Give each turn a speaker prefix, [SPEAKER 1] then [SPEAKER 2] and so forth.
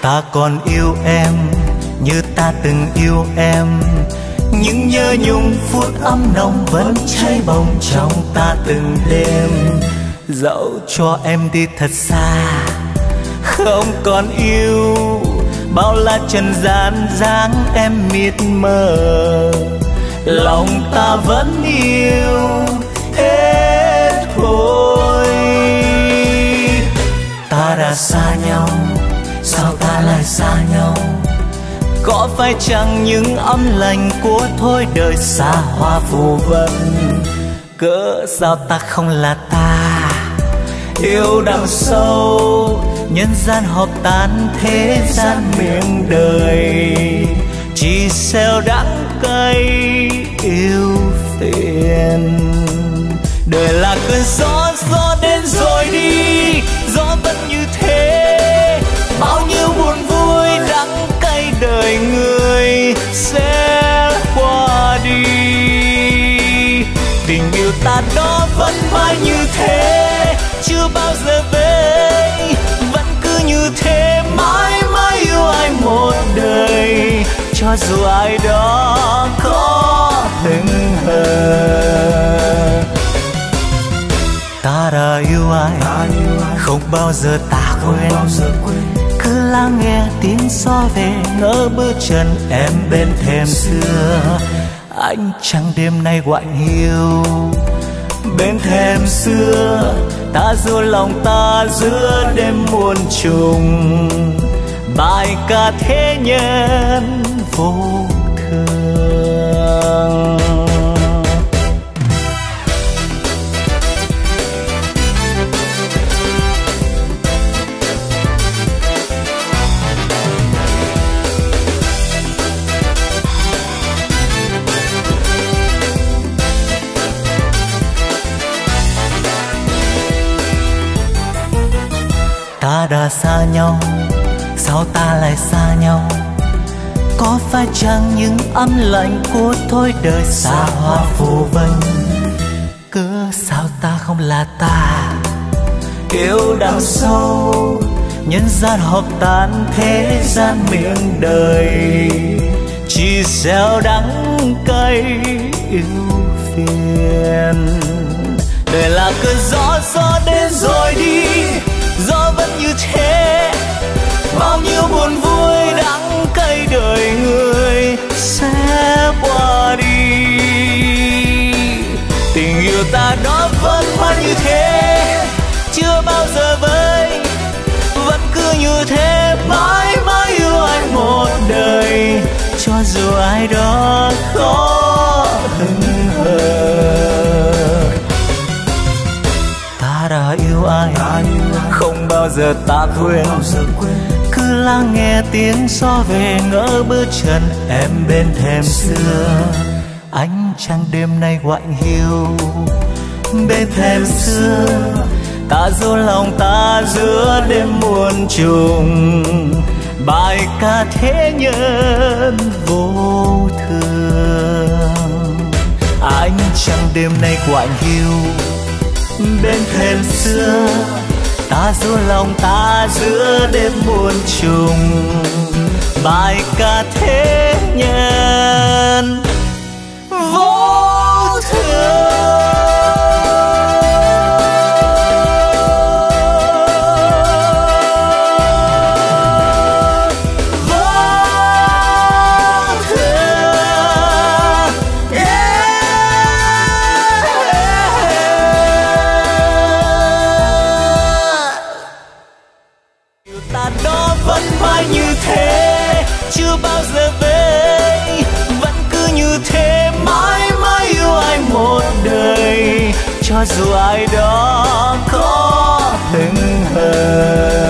[SPEAKER 1] ta còn yêu em như ta từng yêu em. Những nhớ nhung phút ấm nồng vẫn cháy bỏng trong ta từng đêm. Dẫu cho em đi thật xa, không còn yêu, bao la trần gian dáng em mịt mờ, lòng ta vẫn yêu thế thôi. Ta đã xa nhau, sao ta lại xa nhau? Có phải chăng những ấm lành của thôi đời xa hoa phù vân? Cớ sao ta không là ta, yêu đằng sâu nhân gian họp tan thế gian miệng đời, chỉ xeo đắng cay yêu phiền. Đời là cơn gió đến rồi đi, gió vẫn như thế, bao nhiêu buồn vui đắng cay đời người sẽ qua đi. Tình yêu ta đó vẫn mãi như thế, chưa bao giờ về, vẫn cứ như thế mãi mãi yêu ai một đời, cho dù ai đó có hững hờ. Ta đã yêu ai, không bao giờ ta quên, cứ lắng nghe tiếng gió về ngỡ bước chân em bên thềm xưa. Ánh trăng đêm nay gọi hiu bên thềm xưa, ta du lòng ta giữa đêm muôn trùng, bài ca thế nhân vô thường. Ta đã xa nhau, sao ta lại xa nhau? Có phải chăng những ấm lạnh của thôi đời xa hoa phù vân? Cớ sao ta không là ta, yêu đằng sâu nhân gian họp tan thế gian miệng đời, chỉ gieo đắng cay yêu phiền. Đời là cơn gió đến rồi đi, gió vẫn như thế, bao nhiêu buồn vui đắng cay đời người sẽ qua đi. Tình yêu ta đó vẫn mãi như thế, chưa bao giờ vơi, vẫn cứ như thế mãi mãi yêu ai một đời, cho dù ai đó có hững hờ. Ta đã yêu ai, không bao giờ ta quên, cứ lắng nghe tiếng gió về ngỡ bước chân em bên thềm xưa. Ánh trăng đêm nay gọi hiu bên thềm xưa, ta du lòng ta giữa đêm muôn trùng, bài ca thế nhân vô thường. Ánh trăng đêm nay gọi hiu bên thềm xưa, ta du lòng ta giữa đêm muôn trùng, bài ca thế nhân vô thường. Chưa bao giờ về, vẫn cứ như thế mãi mãi yêu ai một đời, cho dù ai đó có hững hờ.